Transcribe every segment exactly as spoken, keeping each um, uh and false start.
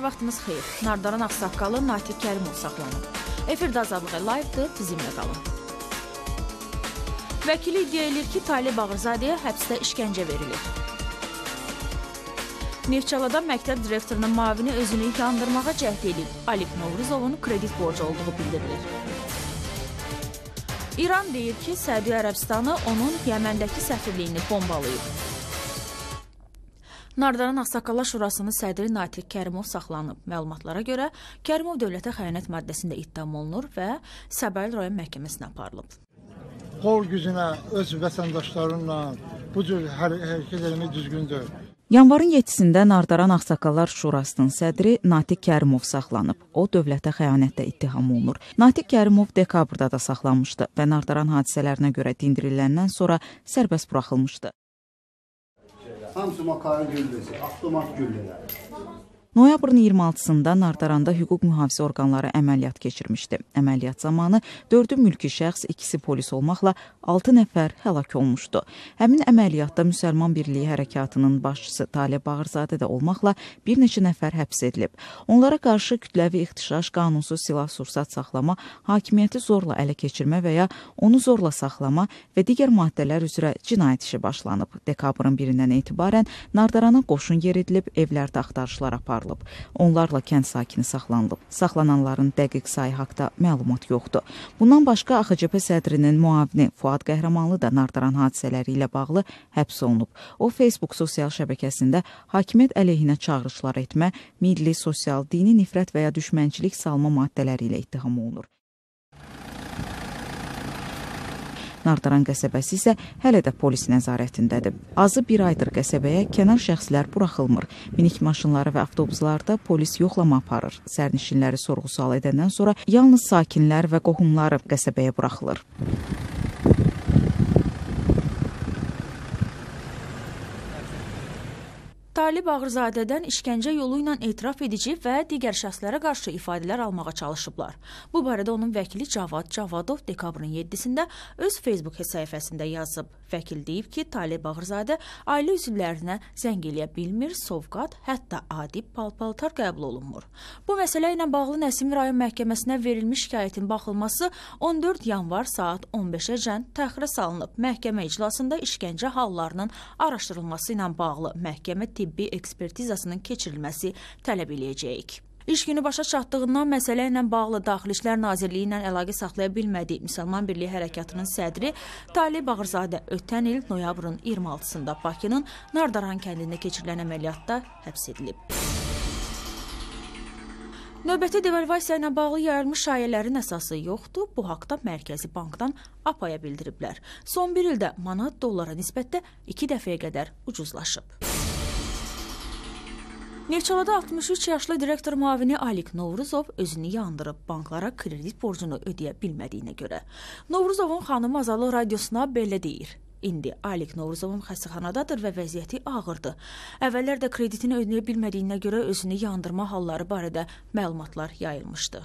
Hər vaxtınız xeyir. Nardaran Ağsaqqalı Natiq Kərimov saxlanıb. Efirdə Azadlığı Live-dır, bizimlə qalın. Vəkili iddia edir ki, Talib Bağırzadəyə həbsdə işgəncə verilir. Neftçalada məktəb direktorunun müavini özünü yandırmağa cəhd edib. Alik Novruzovun kredit borcu olduğu bildirilir. İran deyir ki, Səudiyyə Ərəbistanı onun Yəməndəki səfirliyini bombalayıb. Nardaran Ağsaqqallar Şurasının sədri Natiq Kərimov saxlanıb. Məlumatlara görə Kərimov dövlətə xəyanət maddəsində ittiham olunur və Səbail rayon məhkəməsinə aparılıb. Qol gücünə, öz vətəndaşlarınla bu cür hərəkət etmək düzgündür. Yanvarın yeddisində Nardaran Ağsaqqallar Şurasının sədri Natiq Kərimov saxlanıb. O, dövlətə xəyanətdə ittiham olunur. Natiq Kərimov dekabrda da saxlanmışdı və Nardaran hadisələrinə görə dindiriləndən sonra sərbəst buraxılmışdı. Hamısı makaron gülləsi, avtomat güllələr. Noyabrın iyirmi altısında Nardaranda hüquq mühafizə orqanları əməliyyat keçirmişdi. Əməliyyat zamanı dördü mülki şəxs, ikisi polis olmaqla altı nəfər həlak olmuşdu. Həmin əməliyyatda Müsəlman Birliyi Hərəkatının başçısı Talib Bağırzadə də olmaqla bir neçə nəfər həbs edilib. Onlara qarşı kütləvi ixtişaş, qanunsuz silah-sursat saxlama, hakimiyyəti zorla ələ keçirmə və ya onu zorla saxlama və digər maddələr üzrə cinayət işi başlanıb. Dekabrın birindən etibarən Nardarana qoşun yeridilib, evlərdə axtarışlar aparılıb. Onlarla kənd sakini saxlanılıb. Saxlananların dəqiq sayı haqda məlumat yoxdur. Bundan başqa A X C P sədrinin müavini Fuad Qəhrəmanlı da Nardaran hadisələri ilə bağlı həbs olunub. O, Facebook sosial şəbəkəsində hakimiyyət əleyhinə çağırışlar etmə, milli, sosial, dini nifrət və ya düşmənçilik salma maddələri ilə ittiham olunur. Nardaran qəsəbəsi isə hələ də polis nəzarətindədir. Azı bir aydır qəsəbəyə kənar şəxslər buraxılmır. Minik maşınları və avtobuslarda polis yoxlama aparır. Sərnişinləri sorğu-sual edəndən sonra yalnız sakinlər və qohumları qəsəbəyə buraxılır. Talib Bağırzadədən işgəncə yolu ilə etiraf edici və digər şəxslərə qarşı ifadələr almağa çalışıblar. Bu barədə onun vəkili Cavad Cavadov dekabrın yeddisində öz Facebook səhifəsində yazıb. Vəkil deyib ki, Talib Bağırzadə ailə üzvlərinə zəng eləyə bilmir, sovqat, hətta adi pal-paltar qəbul olunmur. Bu məsələ ilə bağlı Nəsimi rayon məhkəməsinə verilmiş şikayətin baxılması on dörd yanvar saat on beşəcən təxirə salınıb. Məhkəmə iclasında işgəncə hallarının araşdırılması ilə bağlı məhkəmə tibbi ekspertizasının keçirilməsi tələb eləyəcəyik. İş günü başa çatdığından məsələ ilə bağlı Daxili İşlər Nazirliyi ilə əlaqə saxlaya bilmədiyi Müsəlman Birliyi Hərəkatının sədri Talib Bağırzadə ötən il noyabrın iyirmi altısında Bakının Nardaran kəndində keçirilən əməliyyatda həbs edilib. Növbəti devalvasiya ilə bağlı yayılmış şayələrin əsası yoxdur. Bu haqda Mərkəzi Bankdan A P A-ya bildiriblər. Son bir ildə manat dollara nisbətdə iki dəfəyə qədər ucuzlaşıb. Neftçalada altmış üç yaşlı direktor müavini Alik Novruzov özünü yandırıb banklara kredit borcunu ödəyə bilmədiyinə görə. Novruzovun xanımı Azadlıq Radiosuna belə deyir. İndi Alik Novruzovun xəstəxanadadır və vəziyyəti ağırdır. Əvvəllər də kreditini ödəyə bilmədiyinə görə özünü yandırma halları barədə məlumatlar yayılmışdı.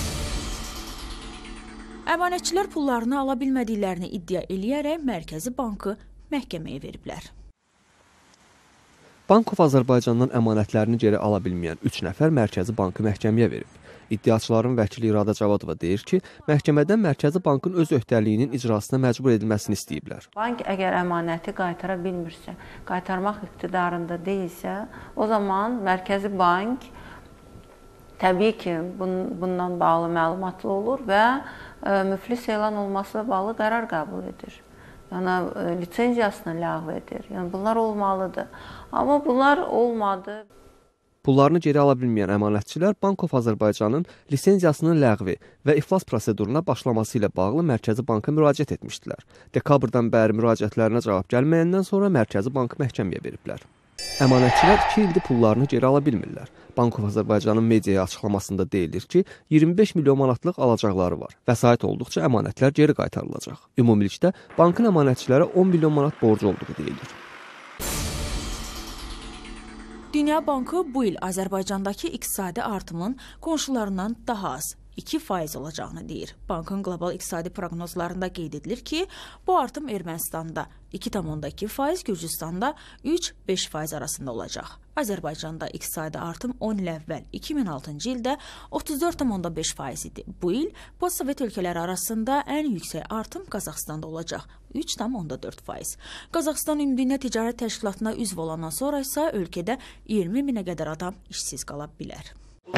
Əmanətçilər pullarını ala bilmədiklərini iddia eləyərək Mərkəzi Bankı məhkəməyə veriblər. Bank of Azərbaycandan əmanətlərini geri ala bilməyən üç nəfər Mərkəzi Bankı məhkəməyə verib. İddiaçıların vəkili İradə Cavadova deyir ki, məhkəmədən Mərkəzi Bankın öz öhdəliyinin icrasına məcbur edilməsini istəyiblər. Bank əgər əmanəti qaytara bilmirsə, qaytarmaq iqtidarında deyilsə, o zaman Mərkəzi Bank təbii ki, bundan bağlı məlumatlı olur və müflis elan olmasına bağlı qərar qəbul edir. Yəni, lisenziyasını ləğv edir. Yəni, bunlar olmalıdır. Amma bunlar olmadı. Pullarını geri ala bilməyən əmanətçilər Bank of Azərbaycanın lisenziyasının ləğvi və iflas proseduruna başlaması ilə bağlı Mərkəzi Banka müraciət etmişdilər. Dekabrdan bəri müraciətlərinə cavab gəlməyəndən sonra Mərkəzi Bankı məhkəməyə veriblər. Əmanətçilər iki ildir pullarını geri ala bilmirlər. Bank of Azərbaycanın mediaya açıqlamasında deyilir ki, iyirmi beş milyon manatlıq alacaqları var. Vəsait olduqca əmanətlər geri qaytarılacaq. Ümumilikdə bankın əmanətçilərə on milyon manat borcu olduğu deyilir. Dünya Bankı bu il Azərbaycandakı iqtisadi artımın qonşularından daha az, iki faiz olacağını deyir. Bankın qlobal iqtisadi proqnozlarında qeyd edilir ki, bu artım Ermənistanda iki tam iki faiz, Gürcüstanda üç beş faiz arasında olacaq. Azərbaycanda iqtisadi artım on il əvvəl iki min altıncı ildə otuz dörd tam beş faiz idi. Bu il postsovet ölkələri arasında ən yüksək artım Qazaxstanda olacaq. üç tam dörd faiz. Qazaxstan Ümumdünya Ticarət Təşkilatına üzv olandan sonra isə ölkədə iyirmi minə qədər adam işsiz qala bilər.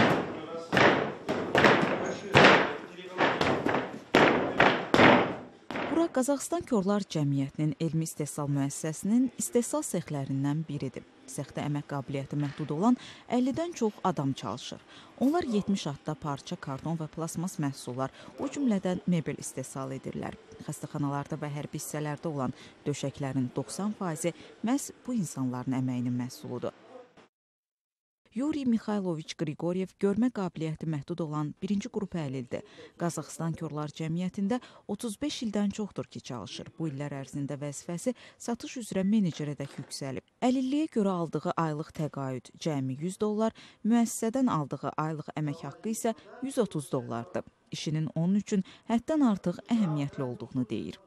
Bura Qazaxstan Körlər Cəmiyyətinin elmi istehsal müəssisəsinin istehsal sexlərindən biridir. Sexdə əmək qabiliyyəti məhdud olan əllidən çox adam çalışır. Onlar yetmiş adda parça, karton və plasmas məhsullar, o cümlədən mebel istehsal edirlər. Xəstəxanalarda və hərbi hissələrdə olan döşəklərin doxsan faizi məhz bu insanların əməyinin məhsuludur. Yuri Mixayloviç Qriqoryev görmə qabiliyyəti məhdud olan birinci qrup əlildir. Qazaxstan Körlər Cəmiyyətində otuz beş ildən çoxdur ki, çalışır. Bu illər ərzində vəzifəsi satış üzrə menecerədək yüksəlib. Əlilliyə görə aldığı aylıq təqaüd cəmi yüz dollar, müəssisədən aldığı aylıq əmək haqqı isə yüz otuz dollardır. İşinin onun üçün həddən artıq əhəmiyyətli olduğunu deyir.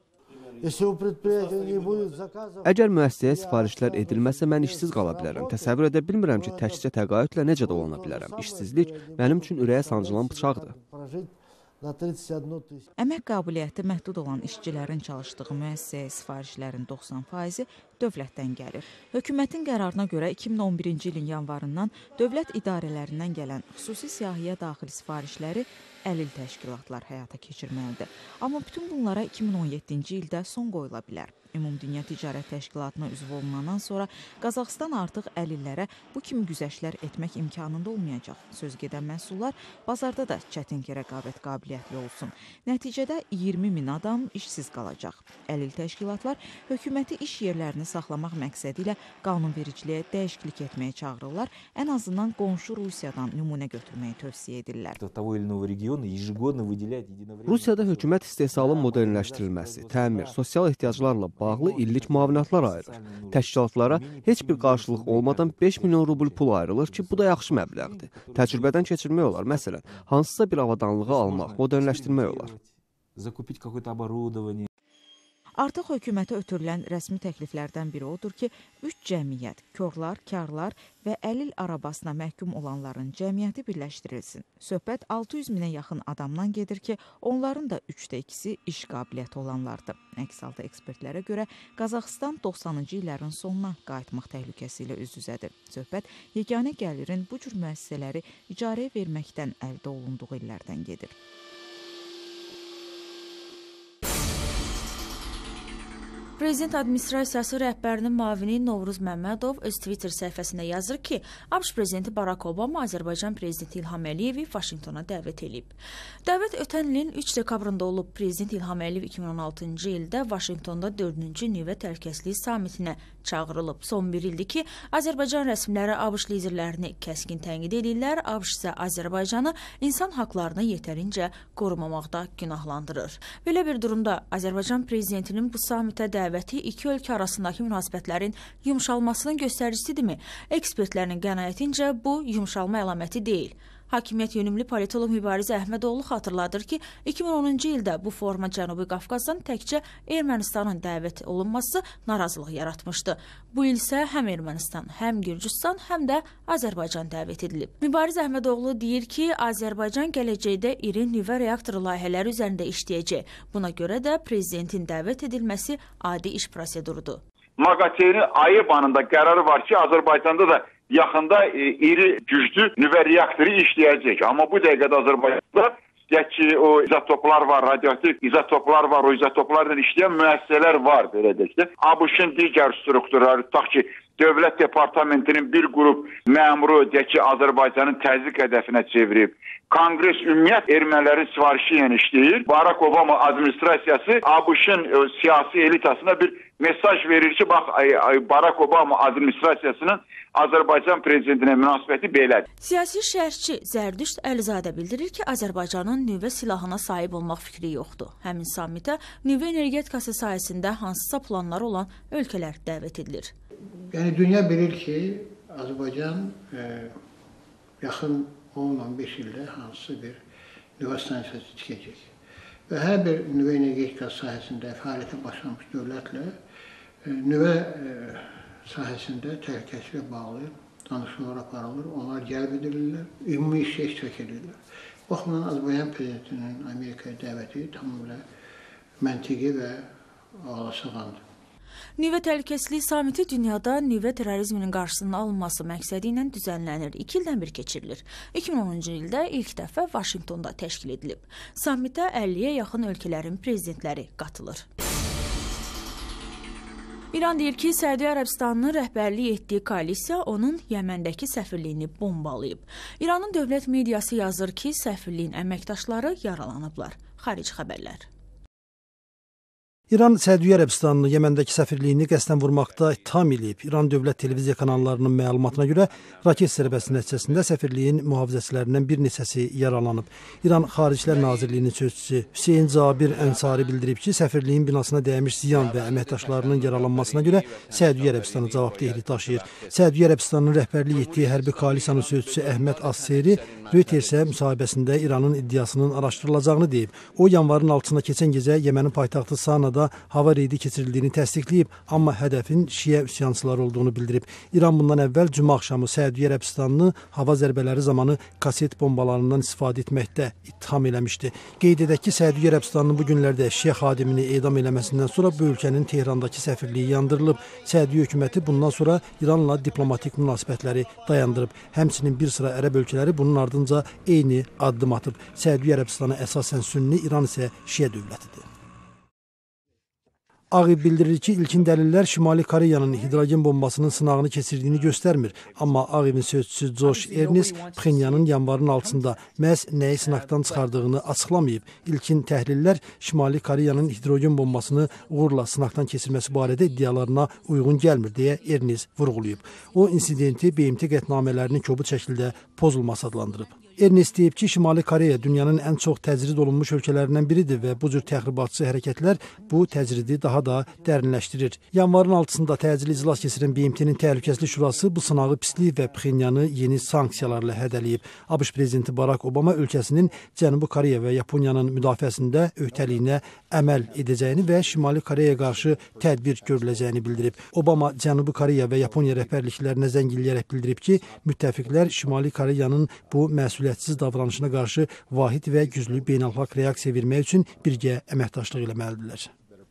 Əgər müəssisəyə sifarişlər edilməsə, mən işsiz qala bilərəm. Təsəvvür edə bilmirəm ki, təkcə təqaüdlə necə dolana bilərəm. İşsizlik mənim üçün ürəyə sancılan bıçaqdır. Əmək qabiliyyəti məhdud olan işçilərin çalışdığı müəssisəyə sifarişlərin doxsan faizi dövlətdən gəlir. Hökumətin qərarına görə iki min on birinci ilin yanvarından dövlət idarələrindən gələn xüsusi siyahıya daxil sifarişləri əlil təşkilatlar həyata keçirməlidir. Amma bütün bunlara iki min on yeddinci ildə son qoyula bilər. Ümumdünya Ticarət Təşkilatına üzv olunandan sonra Qazaxstan artıq əlillərə bu kimi güzəştlər etmək imkanında olmayacaq. Söz gedən məhsullar bazarda da çətin ki, rəqabət qabiliyyətli olsun. Nəticədə iyirmi min adam işsiz qalacaq. Əlil təşkilatlar hökuməti iş yerlərini saxlamaq məqsədi ilə qanunvericiliyə dəyişiklik etməyə çağırırlar. Ən azından qonşu Rusiyadan nümunə götürməyi tövsiyə edirlər. Rusiyada hökumət istehsalın modernləşdirilməsi, təmir, sosial ehtiyaclarla bağlı illik müavinatlar ayırır. Təşkilatlara heç bir qarşılıq olmadan beş milyon rubl pul ayrılır ki, bu da yaxşı məbləğdir. Təcrübədən keçirmək olar. Məsələn, hansısa bir avadanlığı almaq, modernləşdirmək olar. Artıq hökumətə ötürülən rəsmi təkliflərdən biri odur ki, üç cəmiyyət, körlər, karlar və əlil arabasına məhkum olanların cəmiyyəti birləşdirilsin. Söhbət altı yüz minə yaxın adamdan gedir ki, onların da üçdə ikisi iş qabiliyyəti olanlardır. Əks halda ekspertlərə görə Qazaxstan doxsanıncı illərin sonuna qayıtmaq təhlükəsi ilə üz-üzədir. Söhbət yeganə gəlirin bu cür müəssisələri icarəyə verməkdən əldə olunduğu illərdən gedir. Prezident Administrasiyası rəhbərinin müavini Novruz Məmmədov öz Twitter səhifəsində yazır ki, ABŞ prezidenti Barack Obama Azərbaycan prezidenti İlham Əliyevi Vaşinqtona dəvət edib. Dəvət ötən ilin üç dekabrında olub. Prezident İlham Əliyev iki min on altıncı ildə Vaşinqtonda dördüncü nüvə təhlükəsizliyi samitinə çağırılıb. Son bir ildir ki, Azərbaycan rəsmiləri ABŞ liderlərini kəskin tənqid edirlər, ABŞ isə Azərbaycanı insan haqlarını yetərincə qorumamaqda günahlandırır. Belə bir durumda Azərbaycan prezidentinin bu samitə dəvəti iki ölkə arasındakı münasibətlərin yumşalmasının göstəricisidirmi? Ekspertlərin qənaətincə bu yumşalma əlaməti deyil. Hakimiyyət yönümlü politoloq Mübariz Əhmədoğlu xatırladır ki, iki min onuncu ildə bu forma Cənubi Qafqazdan təkcə Ermənistanın dəvət olunması narazılıq yaratmışdı. Bu il isə həm Ermənistan, həm Gürcüstan, həm də Azərbaycan dəvət edilib. Mübariz Əhmədoğlu deyir ki, Azərbaycan gələcəkdə iri nüvə reaktoru layihələri üzərində işləyəcək. Buna görə də prezidentin dəvət edilməsi adi iş prosedurudur. MAQATE-nin ayı banında qərarı var ki, Azərbaycanda da yaxında e, iri güclü nüvə reaktoru işləyəcək. Amma bu dəqiqədə Azərbaycanda deyək ki, o izotoplar var, radioaktiv izotoplar var, o izotoplarla işləyən müəssisələr var, belə deyək ki. ABŞ-ın digər strukturları, tutaq ki, Dövlət Departamentinin bir qrup məmuru deyək ki, Azərbaycanın təzyiq hədəfinə çevirib. Kongres ümumiyyət ermənilərin sifarişi ilə işləyir. Barack Obama administrasiyası ABŞ-ın e, siyasi elitasına bir mesaj verir ki, bax, ay, ay, Barack Obama administrasiyasının Azərbaycan prezidentinə münasibəti belədir. Siyasi şərhçi Zərdüşt Əlizadə bildirir ki, Azərbaycanın nüvə silahına sahib olmaq fikri yoxdur. Həmin sammitə nüvə energetikası sayəsində hansısa planları olan ölkələr dəvət edilir. Yəni dünya bilir ki, Azərbaycan e, yaxın on on beş ildə hansısa bir nüvə stansiyası tikəcək. Və hər bir nüvə energetika sahəsində fəaliyyətə başlamış dövlətlə nüvə sahəsində təhlükəsizliklə bağlı danışmalar aparılır, onlar cəlb edilirlər, ümumi işə iştirak edirlər. Baxımdan Azərbaycan prezidentinin Amerikaya dəvəti tamamilə məntiqi və ağlasığandır. Nüvə təhlükəsizliyi samiti dünyada nüvə terrorizminin qarşısının alınması məqsədi ilə düzənlənir. İki ildən bir keçirilir. iki min onuncu ildə ilk dəfə Vaşinqtonda təşkil edilib. Sammitə əlliyə yaxın ölkələrin prezidentləri qatılır. İran deyir ki, Səudiyyə Ərəbistanının rəhbərlik etdiyi koalisiya onun Yəməndəki səfirliyini bombalayıb. İranın dövlət mediası yazır ki, səfirliyin əməkdaşları yaralanıblar. Xarici xəbərlər. İran Səudiyyə Ərəbistanının Yəməndəki səfirliyini qəsdən vurmaqda ittiham edib. İran dövlət televiziya kanallarının məlumatına görə raket zərbəsi nəticəsində səfirliyin mühafizəçilərindən bir neçəsi yaralanıb. İran Xaricilər Nazirliyinin sözçüsü Hüseyn Cabir Ənsari bildirib ki, səfirliyin binasına dəymiş ziyan və əməkdaşlarının yaralanmasına görə Səudiyyə Ərəbistanı cavabdehlik daşıyır. Səudiyyə Ərəbistanının rəhbərlik etdiyi hərbi koalisiyanın sözçüsü Əhməd As-Seri Reutersə müsahibəsində İranın iddiasının araşdırılacağını deyib. O, yanvarın altısında keçən gecə Yəmənin paytaxtı Sanada hava reydi keçirildiyini təsdiqləyib, amma hədəfin şiə üsyançıları olduğunu bildirib. İran bundan əvvəl cümə axşamı Səudiyyə Ərəbistanını hava zərbələri zamanı kaset bombalarından istifadə etməkdə ittiham eləmişdi. Qeyd edək ki, Səudiyyə Ərəbistanının bu günlərdə şiə xadimini edam eləməsindən sonra bu ölkənin Tehrandakı səfirliyi yandırılıb. Səudiyyə hökuməti bundan sonra İranla diplomatik münasibətləri dayandırıb. Həmçinin bir sıra ərəb ölkələri bunun ardınca eyni addım atıb. Səudiyyə Ərəbistanı əsasən sünni, İran isə şiə dövlətidir. Ağ Ev bildirir ki, ilkin dəlillər Şimali Koreyanın hidrogen bombasının sınağını keçirdiyini göstərmir. Amma Ağ Evin sözçüsü Josh Earnest Pxenyanın yanvarın altısında məhz nəyi sınaqdan çıxardığını açıqlamayıb. İlkin təhlillər Şimali Koreyanın hidrogen bombasını uğurla sınaqdan keçirməsi barədə iddialarına uyğun gəlmir, deyə Earnest vurğulayıb. O, insidenti B M T qətnamələrinin kobud şəkildə pozulması adlandırıb. Ernest deyib ki, Şimali Koreya dünyanın ən çox təcrid olunmuş ölkələrindən biridir və bu cür təxribatçı hərəkətlər bu təcridi daha da dərinləşdirir. Yanvarın altısında təcili iclas keçirən B M T-nin Təhlükəsizlik Şurası bu sınağı pislik və Pxenyanı yeni sanksiyalarla hədələyib. ABŞ prezidenti Barack Obama ölkəsinin Cənubi Koreya və Yaponiyanın müdafiəsində öhdəliyinə əməl edəcəyini və Şimali Koreyaya qarşı tədbir görüləcəyini bildirib. Obama Cənubi Koreya və Yaponiya rəhbərliklərinə zəng eləyərək bildirib ki, müttəfiqlər Şimali Koreyanın bu məsuliyyətsiz davranışına qarşı vahid və güclü beynəlxalq reaksiya vermək üçün birgə əməkdaşlıq eləməlidirlər.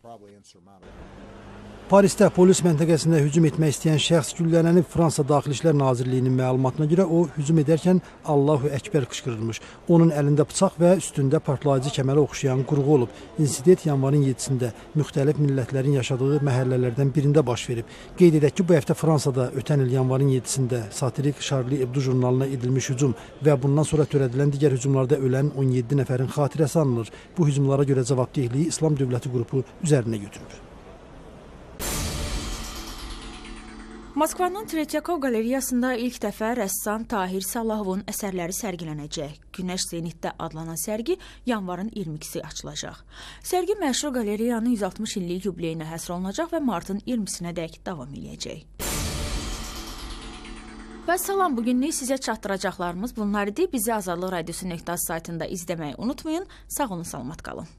Parisdə polis məntəqəsində hücum etmək istəyən şəxs güllələnib. Fransa Daxili İşlər Nazirliyinin məlumatına görə o hücum edərkən Allahu Əkbər qışqırılmış. Onun əlində bıçaq və üstündə partlayıcı kəmərə oxşayan qurğu olub. İnsident yanvarın yedisində müxtəlif millətlərin yaşadığı məhəllələrdən birində baş verib. Qeyd edək ki, bu həftə Fransada ötən il yanvarın yedisində satirik Charlie Hebdo jurnalına edilmiş hücum və bundan sonra törədilən digər hücumlarda ölən on yeddi nəfərin xatirəsi anılır. Bu hücumlara görə cavabdehliyi İslam Dövləti qrupu üzərinə götürüb. Moskvanın Tretyakov qalereyasında ilk dəfə rəssam Tahir Salahovun əsərləri sərgilənəcək. Günəş Zenitdə adlanan sərgi yanvarın iyirmi ikisi açılacaq. Sərgi məşhur qalereyanın yüz altmış illik yubileyinə həsr olunacaq və martın iyirmisinə dək davam edəcək. Və salam, bugünlük sizə çatdıracaqlarımız bunlar idi. Bizi Azadlıq Radiosu nöqtə az saytında izləməyi unutmayın. Sağ olun, salamat qalın.